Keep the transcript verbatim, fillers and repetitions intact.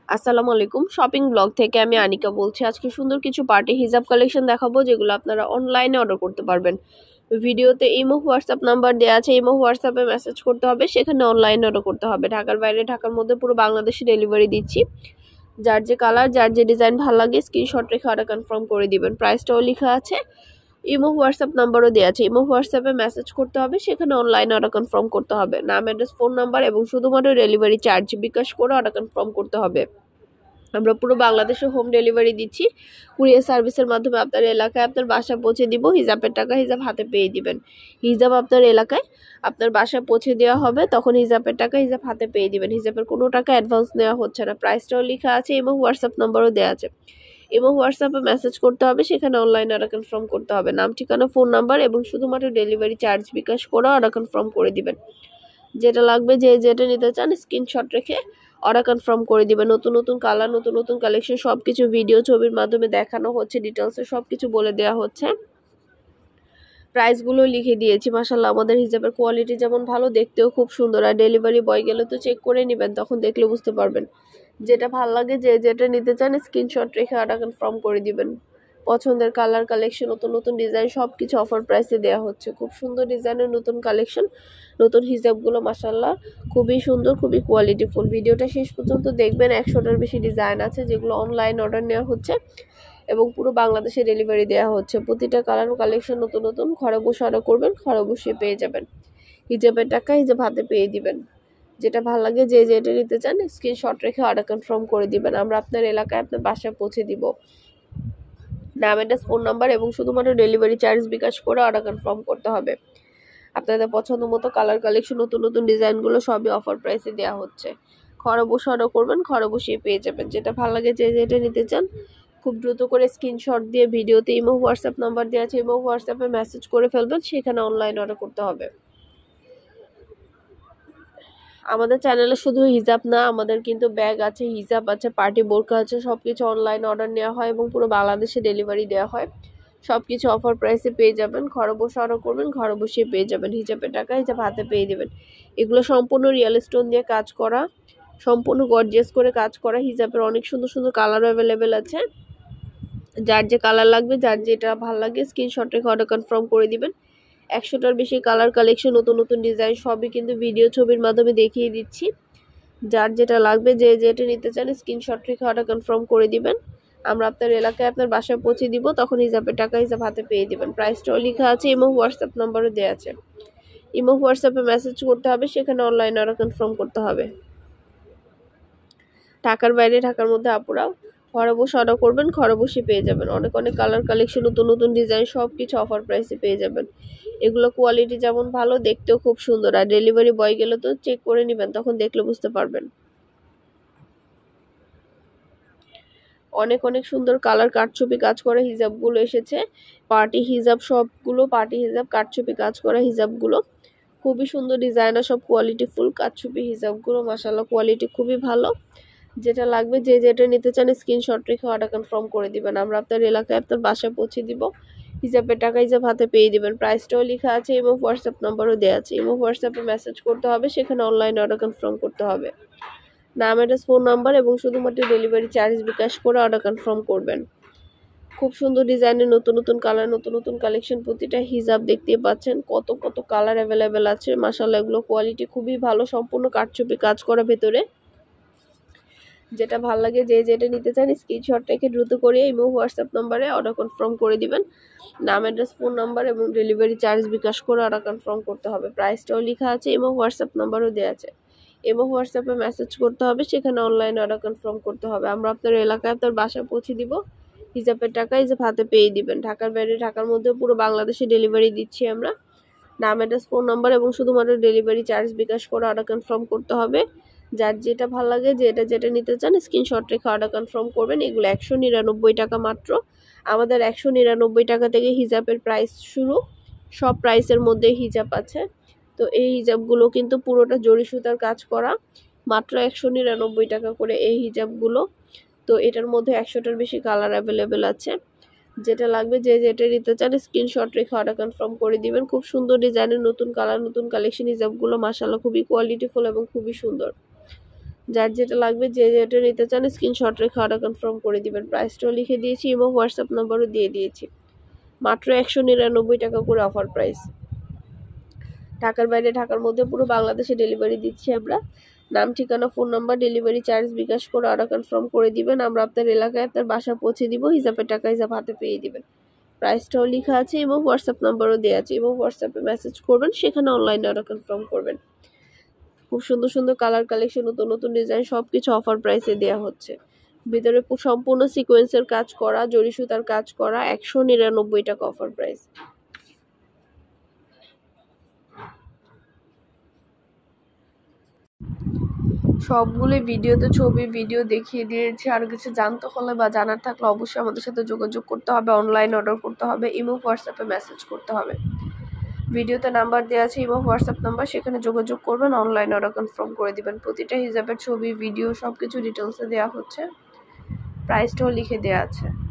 আসসালামু আলাইকুম shopping blog থেকে আমি আনিকা বলছি। আজকে সুন্দর কিছু পার্টি হিজাব কালেকশন দেখাবো যেগুলো আপনারা অনলাইনে অর্ডার করতে পারবেন। ভিডিওতে ইমো হোয়াটসঅ্যাপ নাম্বার দেওয়া আছে, ইমো হোয়াটসঅ্যাপে মেসেজ করতে হবে, সেখানে অনলাইনে অর্ডার করতে হবে। ঢাকার বাইরে ঢাকার মধ্যে পুরো বাংলাদেশে ডেলিভারি দিচ্ছি। যার যে কালার যার যে ডিজাইন ভালো লাগে স্ক্রিনশট রেখে অর্ডার কনফার্ম করে দিবেন। প্রাইসটাও লেখা আছে, ইমো হোয়াটসঅ্যাপ নাম্বারও দেওয়া আছে। ইমো হোয়াটসঅ্যাপে মেসেজ করতে হবে, সেখানে অনলাইনে অর্ডার কনফার্ম করতে হবে। নাম, অ্যাড্রেস, ফোন নাম্বার এবং শুধুমাত্র ডেলিভারি চার্জ বিকাশ করে অর্ডার কনফার্ম করতে হবে। আমরা পুরো বাংলাদেশে হোম ডেলিভারি দিচ্ছি। কুরিয়ার সার্ভিসের মাধ্যমে আপনার এলাকায় আপনার বাসায় পৌঁছে দিব। হিজাবের টাকা হিজাব হাতে পেয়ে দিবেন। হিজাব আপনার এলাকায় আপনার বাসায় পৌঁছে দেওয়া হবে, তখন হিজাবের টাকা হিজাব হাতে পেয়ে দিবেন। হিজাবের কোনো টাকা অ্যাডভান্স নেওয়া হচ্ছে না। প্রাইসটাও লেখা আছে এবং হোয়াটসঅ্যাপ নাম্বারও দেওয়া আছে। এবং হোয়াটসঅ্যাপে মেসেজ করতে হবে, সেখানে অনলাইনে অর্ডার কনফার্ম করতে হবে। নাম, ঠিকানা, ফোন নাম্বার এবং শুধুমাত্র ডেলিভারি চার্জ বিকাশ করে অর্ডার কনফার্ম করে দিবেন। যেটা লাগবে যে যেটা নিতে চান স্ক্রিনশট রেখে অর্ডার কনফার্ম করে দিবেন। নতুন নতুন কালার, নতুন নতুন কালেকশন সব কিছু ভিডিও ছবির মাধ্যমে দেখানো হচ্ছে, ডিটেলসে সব কিছু বলে দেওয়া হচ্ছে। প্রাইসগুলো লিখে দিয়েছি। মাশাআল্লাহ আমাদের হিজাবের কোয়ালিটি যেমন ভালো, দেখতেও খুব সুন্দর। আর ডেলিভারি বয় গেলে তো চেক করে নেবেন, তখন দেখলে বুঝতে পারবেন। যেটা ভালো লাগে যে যেটা নিতে চান স্ক্রিনশট রেখে অর্ডার কনফার্ম করে দিবেন। পছন্দের কালার, কালেকশন, নতুন নতুন ডিজাইন সব কিছু অফার প্রাইসে দেওয়া হচ্ছে। খুব সুন্দর ডিজাইনের নতুন কালেকশন, নতুন হিজাবগুলো মাশাআল্লাহ খুবই সুন্দর, খুবই কোয়ালিটিফুল। ভিডিওটা শেষ পর্যন্ত দেখবেন। একশোটার বেশি ডিজাইন আছে যেগুলো অনলাইন অর্ডার নেওয়া হচ্ছে এবং পুরো বাংলাদেশে ডেলিভারি দেওয়া হচ্ছে। প্রতিটা কালার কালেকশন নতুন নতুন। ঘরে বসে অর্ডার করবেন, ঘরে বসে পেয়ে যাবেন। হিজাবের টাকা হিজাব হাতে পেয়ে দিবেন। যেটা ভালো লাগে যে যেটা নিতে চান স্ক্রিনশট রেখে অর্ডার কনফার্ম করে দিবেন। আমরা আপনার এলাকায় আপনার বাসায় পৌঁছে দিব। নাম, অ্যাড্রেস, ফোন নাম্বার এবং শুধুমাত্র ডেলিভারি চার্জ বিকাশ করে অর্ডার কনফার্ম করতে হবে। আপনাদের পছন্দ মতো কালার কালেকশন, নতুন নতুন ডিজাইনগুলো সবই অফার প্রাইসে দেওয়া হচ্ছে। ঘরে বসে অর্ডার করবেন, ঘরে বসিয়ে পেয়ে যাবেন। যেটা ভালো লাগে যে যেটা নিতে চান খুব দ্রুত করে স্ক্রিনশট দিয়ে ভিডিওতে ইমো হোয়াটসঅ্যাপ নাম্বার দেওয়া আছে, ইমো হোয়াটসঅ্যাপে মেসেজ করে ফেলবেন, সেখানে অনলাইন অর্ডার করতে হবে। আমাদের চ্যানেলে শুধু হিজাব না, আমাদের কিন্তু ব্যাগ আছে, হিজাব আছে, পার্টি বোরকা আছে, সব কিছু অনলাইন অর্ডার নেওয়া হয় এবং পুরো বাংলাদেশে ডেলিভারি দেওয়া হয়। সব কিছু অফার প্রাইসে পেয়ে যাবেন। ঘরে বসে অর্ডার করবেন, ঘরে বসিয়ে পেয়ে যাবেন। হিজাবের টাকা হিজাব হাতে পেয়ে দেবেন। এগুলো সম্পূর্ণ রিয়েল স্টোন দিয়ে কাজ করা, সম্পূর্ণ গর্জিয়াস করে কাজ করা। হিজাবের অনেক সুন্দর সুন্দর কালার অ্যাভেলেবেল আছে। যার যে কালার লাগবে, যার যেটা ভালো লাগে স্ক্রিনশট রেখে অর্ডার কনফার্ম করে দিবেন। একশোটার বেশি কালার কালেকশন, নতুন নতুন ডিজাইন সবই কিন্তু ভিডিও ছবির মাধ্যমে দেখিয়ে দিচ্ছি। যার যেটা লাগবে যে যেটা নিতে চান স্ক্রিনশট রেখে অর্ডার কনফার্ম করে দিবেন। আমরা আপনার এলাকায় আপনার বাসায় পৌঁছে দিব, তখন হিসাবের টাকা হিসাব হাতে পেয়ে দিবেন। প্রাইসটাও লেখা আছে, ইমো হোয়াটসঅ্যাপ নাম্বারও দেওয়া আছে। ইমো হোয়াটসঅ্যাপে মেসেজ করতে হবে, সেখানে অনলাইন অর্ডার কনফার্ম করতে হবে। ঢাকার বাইরে ঢাকার মধ্যে আপুরাও ঘরে বসে অর্ডার করবেন, ঘরে বসে পেয়ে যাবেন। অনেক অনেক কালার কালেকশন, নতুন নতুন ডিজাইন সব কিছু অফার প্রাইসে পেয়ে যাবেন। এগুলো কোয়ালিটি যেমন ভালো, দেখতেও খুব সুন্দর। আর ডেলিভারি বয় গেলে তো চেক করে নেবেন, তখন দেখলে বুঝতে পারবেন। অনেক অনেক সুন্দর কালার কাটছবি কাজ করা হিজাবগুলো এসেছে। পার্টি হিজাব, সবগুলো পার্টি হিজাব, কাটছবি কাজ করা হিজাবগুলো খুবই সুন্দর ডিজাইনার, সব কোয়ালিটি ফুল কাটছবি হিজাবগুলো মাশাআল্লাহ কোয়ালিটি খুবই ভালো। যেটা লাগবে যে যেটা নিতে চান স্ক্রিনশট রেখে অর্ডার কনফার্ম করে দিবেন। আমরা আপনার এলাকায় আপনার বাসায় পৌঁছে দিব। হিজাবের টাকা হিজাব হাতে পেয়ে দিবেন। প্রাইসটাও লেখা আছে এবং হোয়াটসঅ্যাপ নাম্বারও দেওয়া আছে। ইমো হোয়াটসঅ্যাপে মেসেজ করতে হবে, সেখানে অনলাইন অর্ডার কনফার্ম করতে হবে। নাম, অ্যাড্রেস, ফোন নাম্বার এবং শুধুমাত্র ডেলিভারি চার্জ বিকাশ করে অর্ডার কনফার্ম করবেন। খুব সুন্দর ডিজাইনের নতুন নতুন কালার, নতুন নতুন কালেকশন। প্রতিটা হিজাব দেখতে পাচ্ছেন কত কত কালার অ্যাভেলেবেল আছে মাশাআল্লাহ। এগুলো কোয়ালিটি খুবই ভালো, সম্পূর্ণ কাটছবি কাজ করা ভেতরে। যেটা ভালো লাগে যে যেটা নিতে চান স্ক্রিনশট রেখে দ্রুত করে ইমো হোয়াটসঅ্যাপ নাম্বারে অর্ডার কনফার্ম করে দিবেন। নাম, অ্যাড্রেস, ফোন নাম্বার এবং ডেলিভারি চার্জ বিকাশ করে অর্ডার কনফার্ম করতে হবে। প্রাইসটাও লেখা আছে, ইমো হোয়াটসঅ্যাপ নাম্বারও দেওয়া আছে। ইমো হোয়াটসঅ্যাপে মেসেজ করতে হবে, সেখানে অনলাইন অর্ডার কনফার্ম করতে হবে। আমরা আপনার এলাকায় আপনার বাসায় পৌঁছে দিব। হিজাবের টাকা হিজাব হাতে পেয়ে দিবেন। ঢাকার বাইরে ঢাকার মধ্যে পুরো বাংলাদেশে ডেলিভারি দিচ্ছি আমরা। নাম, অ্যাড্রেস, ফোন নাম্বার এবং শুধুমাত্র ডেলিভারি চার্জ বিকাশ করে অর্ডার কনফার্ম করতে হবে। যার যেটা ভালো লাগে যেটা যেটা নিতে চান স্ক্রিনশট রেখে অর্ডার কনফার্ম করবেন। এগুলো একশো নিরানব্বই টাকা মাত্র। আমাদের একশো নিরানব্বই টাকা থেকে হিজাবের প্রাইস শুরু। সব প্রাইসের মধ্যে হিজাব আছে। তো এই হিজাবগুলো কিন্তু পুরোটা জরি সুতার কাজ করা, মাত্র একশো নিরানব্বই টাকা করে এই হিজাবগুলো। তো এটার মধ্যে একশোটার বেশি কালার অ্যাভেলেবেল আছে। যেটা লাগবে যে যেটা নিতে চান স্ক্রিনশট রেখে অর্ডার কনফার্ম করে দিবেন। খুব সুন্দর ডিজাইনের নতুন কালার, নতুন কালেকশন হিজাবগুলো মাশাআল্লাহ খুবই কোয়ালিটিফুল এবং খুবই সুন্দর। যার যেটা লাগবে, যে যেটা নিতে চান স্ক্রিনশট রেখে অর্ডার কনফার্ম করে দিবেন। প্রাইসটাও লিখে দিয়েছি এবং হোয়াটসঅ্যাপ নাম্বারও দিয়ে দিয়েছি। মাত্র একশো নিরানব্বই টাকা করে অফার প্রাইস। ঢাকার বাইরে, ঢাকার মধ্যে পুরো বাংলাদেশে ডেলিভারি দিচ্ছি আমরা। নাম, ঠিকানা, phone number, delivery charge bKash করে অর্ডার কনফার্ম করে দিবেন। আমরা আপনার এলাকায় আপনার বাসা পৌঁছে দিব। হিসাবের টাকা হিসাব হাতে পেয়ে দিবেন। প্রাইসটাও লেখা আছে এবং হোয়াটসঅ্যাপ নাম্বারও দেওয়া আছে এবং হোয়াটসঅ্যাপে মেসেজ করবেন, সেখানে অনলাইনে অর্ডার কনফার্ম করবেন। খুব সুন্দর সুন্দর কালার কালেকশন, নতুন নতুন ডিজাইন সব কিছু অফার প্রাইসে দেওয়া হচ্ছে। ভিতরে সম্পূর্ণ সিকোয়েন্সের কাজ করা, জরি সুতার কাজ করা, একশো নিরানব্বই টাকা অফার প্রাইস। সবগুলো ভিডিওতে ছবি ভিডিও দেখিয়ে দিয়েছি। আর কিছু জানতে হলে বা জানার থাকলে অবশ্যই আমাদের সাথে যোগাযোগ করতে হবে, অনলাইন অর্ডার করতে হবে, ইমো হোয়াটসঅ্যাপে মেসেজ করতে হবে। ভিডিওতে নাম্বার দেওয়া আছে এবং হোয়াটসঅ্যাপ নাম্বার, সেখানে যোগাযোগ করবেন, অনলাইন অর্ডার কনফার্ম করে দিবেন। প্রতিটা হিজাবের ছবি ভিডিও সব কিছু ডিটেলসে দেওয়া হচ্ছে, প্রাইসটাও লিখে দেওয়া আছে।